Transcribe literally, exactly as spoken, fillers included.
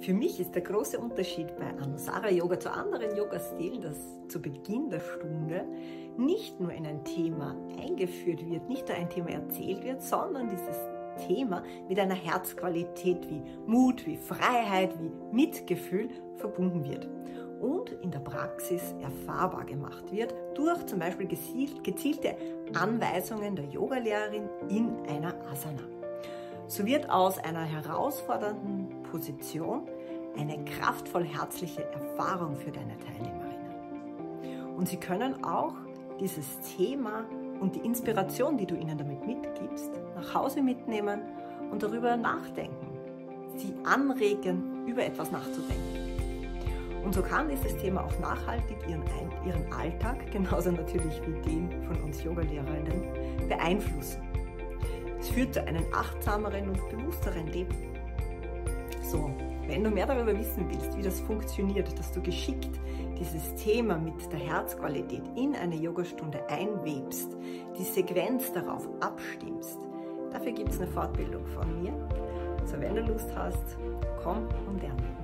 Für mich ist der große Unterschied bei Anusara Yoga zu anderen Yoga-Stilen, dass zu Beginn der Stunde nicht nur in ein Thema eingeführt wird, nicht nur ein Thema erzählt wird, sondern dieses Thema mit einer Herzqualität wie Mut, wie Freiheit, wie Mitgefühl verbunden wird und in der Praxis erfahrbar gemacht wird durch zum Beispiel gezielte Anweisungen der Yogalehrerin in einer Asana. So wird aus einer herausfordernden Position eine kraftvoll herzliche Erfahrung für deine Teilnehmerinnen. Und sie können auch dieses Thema und die Inspiration, die du ihnen damit mitgibst, nach Hause mitnehmen und darüber nachdenken, sie anregen, über etwas nachzudenken. Und so kann dieses Thema auch nachhaltig ihren, ihren Alltag, genauso natürlich wie den von uns Yogalehrerinnen, beeinflussen. Es führt zu einem achtsameren und bewussteren Leben. So, wenn du mehr darüber wissen willst, wie das funktioniert, dass du geschickt dieses Thema mit der Herzqualität in eine Yogastunde einwebst, die Sequenz darauf abstimmst, dafür gibt es eine Fortbildung von mir. So, wenn du Lust hast, komm und lerne.